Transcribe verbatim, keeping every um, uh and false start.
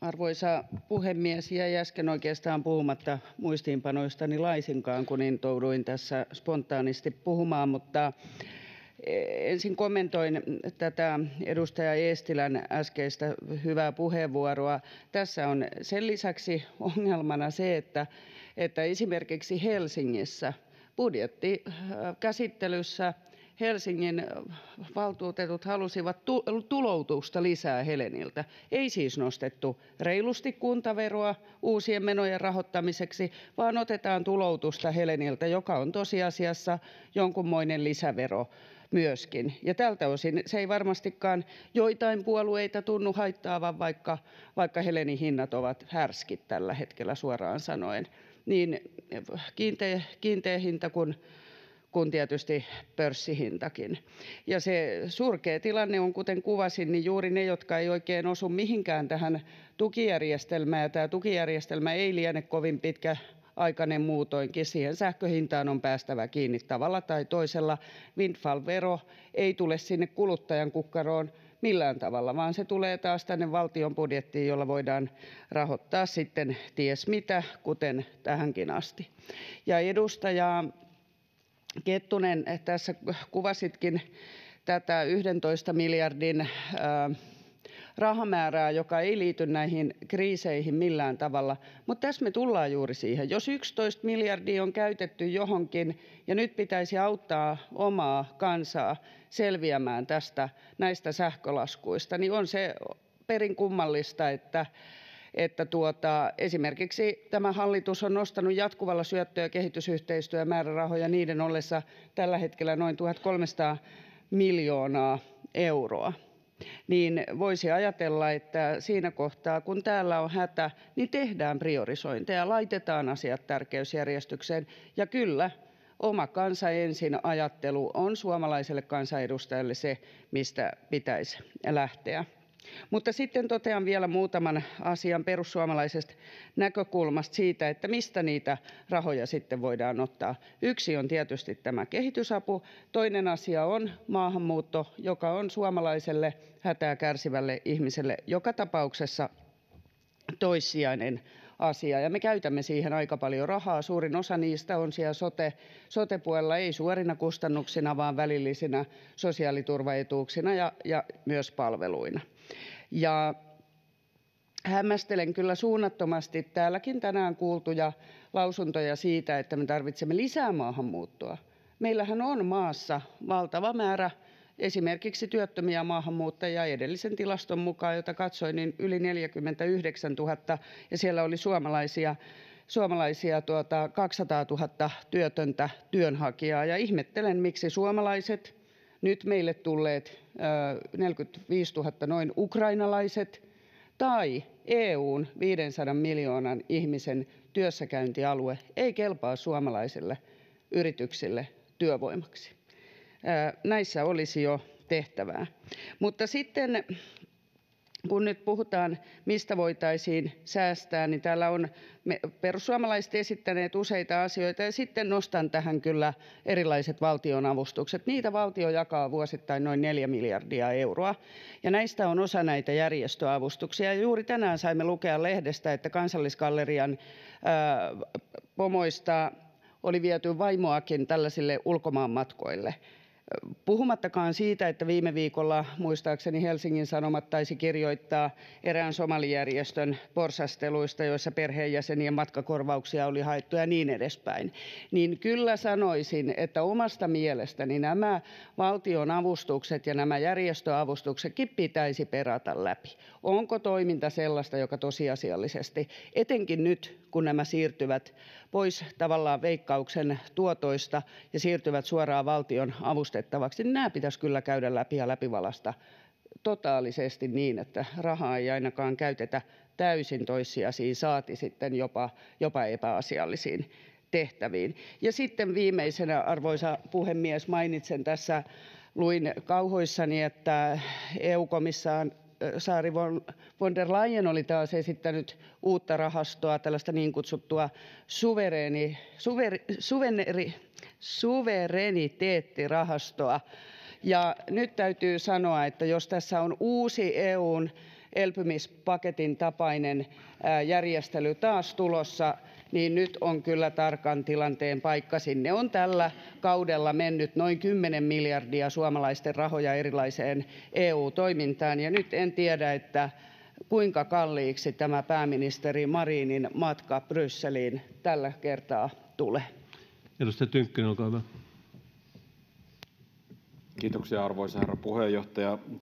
Arvoisa puhemies! Jäi äsken oikeastaan puhumatta muistiinpanoistani laisinkaan, kun intouduin tässä spontaanisti puhumaan, mutta ensin kommentoin tätä edustaja Eestilän äskeistä hyvää puheenvuoroa. Tässä on sen lisäksi ongelmana se, että, että esimerkiksi Helsingissä budjettikäsittelyssä Helsingin valtuutetut halusivat tuloutusta lisää Heleniltä. Ei siis nostettu reilusti kuntaveroa uusien menojen rahoittamiseksi, vaan otetaan tuloutusta Heleniltä, joka on tosiasiassa jonkunmoinen lisävero myöskin. Ja tältä osin se ei varmastikaan joitain puolueita tunnu haittaavan, vaikka, vaikka Helenin hinnat ovat härskit tällä hetkellä suoraan sanoen. Niin kiinteä, kiinteä hinta kuin kuin tietysti pörssihintakin. Ja se surkea tilanne on, kuten kuvasin, niin juuri ne, jotka ei oikein osu mihinkään tähän tukijärjestelmään, ja tämä tukijärjestelmä ei liene kovin pitkäaikainen muutoinkin. Siihen sähköhintaan on päästävä kiinni tavalla tai toisella. Windfall-vero ei tule sinne kuluttajan kukkaroon millään tavalla, vaan se tulee taas tänne valtion budjettiin, jolla voidaan rahoittaa sitten ties mitä, kuten tähänkin asti. Ja edustaja Kettunen, tässä kuvasitkin tätä yhdentoista miljardin rahamäärää, joka ei liity näihin kriiseihin millään tavalla. Mutta tässä me tullaan juuri siihen. Jos yksitoista miljardia on käytetty johonkin ja nyt pitäisi auttaa omaa kansaa selviämään tästä näistä sähkölaskuista, niin on se perin kummallista, että että tuota, esimerkiksi tämä hallitus on nostanut jatkuvalla syöttö- ja kehitysyhteistyömäärärahoja niiden ollessa tällä hetkellä noin tuhatkolmesataa miljoonaa euroa. Niin voisi ajatella, että siinä kohtaa, kun täällä on hätä, niin tehdään priorisointeja, laitetaan asiat tärkeysjärjestykseen. Ja kyllä, oma kansa ensin -ajattelu on suomalaiselle kansanedustajalle se, mistä pitäisi lähteä. Mutta sitten totean vielä muutaman asian perussuomalaisesta näkökulmasta siitä, että mistä niitä rahoja sitten voidaan ottaa. Yksi on tietysti tämä kehitysapu. Toinen asia on maahanmuutto, joka on suomalaiselle hätää kärsivälle ihmiselle joka tapauksessa toissijainen asia, ja me käytämme siihen aika paljon rahaa. Suurin osa niistä on siellä sote, sote-puolella, ei suorina kustannuksina, vaan välillisinä sosiaaliturvaetuuksina ja, ja myös palveluina. Ja hämmästelen kyllä suunnattomasti täälläkin tänään kuultuja lausuntoja siitä, että me tarvitsemme lisää maahanmuuttoa. Meillähän on maassa valtava määrä esimerkiksi työttömiä maahanmuuttajia. Edellisen tilaston mukaan, jota katsoin, niin yli neljäkymmentäyhdeksäntuhatta, ja siellä oli suomalaisia, suomalaisia tuota, kaksisataatuhatta työtöntä työnhakijaa. Ja ihmettelen, miksi suomalaiset, nyt meille tulleet neljäkymmentäviisituhatta noin ukrainalaiset tai E U:n viisisataa miljoonan ihmisen työssäkäyntialue ei kelpaa suomalaisille yrityksille työvoimaksi. Näissä olisi jo tehtävää. Mutta sitten kun nyt puhutaan, mistä voitaisiin säästää, niin täällä on me perussuomalaiset esittäneet useita asioita, ja sitten nostan tähän kyllä erilaiset valtionavustukset. Niitä valtio jakaa vuosittain noin neljä miljardia euroa, ja näistä on osa näitä järjestöavustuksia. Ja juuri tänään saimme lukea lehdestä, että Kansallisgallerian ää, pomoista oli viety vaimoakin tällaisille ulkomaanmatkoille. Puhumattakaan siitä, että viime viikolla muistaakseni Helsingin Sanomat taisi kirjoittaa erään somalijärjestön porsasteluista, joissa perheenjäsenien matkakorvauksia oli haettu ja niin edespäin. Niin kyllä sanoisin, että omasta mielestäni nämä valtion avustukset ja nämä järjestöavustuksetkin pitäisi perata läpi. Onko toiminta sellaista, joka tosiasiallisesti, etenkin nyt kun nämä siirtyvät pois tavallaan Veikkauksen tuotoista ja siirtyvät suoraan valtion avustettavaksi, niin nämä pitäisi kyllä käydä läpi ja läpivalaista totaalisesti niin, että rahaa ei ainakaan käytetä täysin toissijaisiin, saati sitten jopa, jopa epäasiallisiin tehtäviin. Ja sitten viimeisenä, arvoisa puhemies, mainitsen tässä, luin kauhuissani, että E U-komissaari Saari von der Leyen oli taas esittänyt uutta rahastoa, tällaista niin kutsuttua suvereeni, suver, suveneri, suvereniteettirahastoa. Ja nyt täytyy sanoa, että jos tässä on uusi E U:n elpymispaketin tapainen järjestely taas tulossa, niin nyt on kyllä tarkan tilanteen paikka. Sinne on tällä kaudella mennyt noin kymmenen miljardia suomalaisten rahoja erilaiseen E U-toimintaan, ja nyt en tiedä, että kuinka kalliiksi tämä pääministeri Marinin matka Brysseliin tällä kertaa tulee. Edustaja Tynkkynen, olkaa hyvä. Kiitoksia, arvoisa herra puheenjohtaja!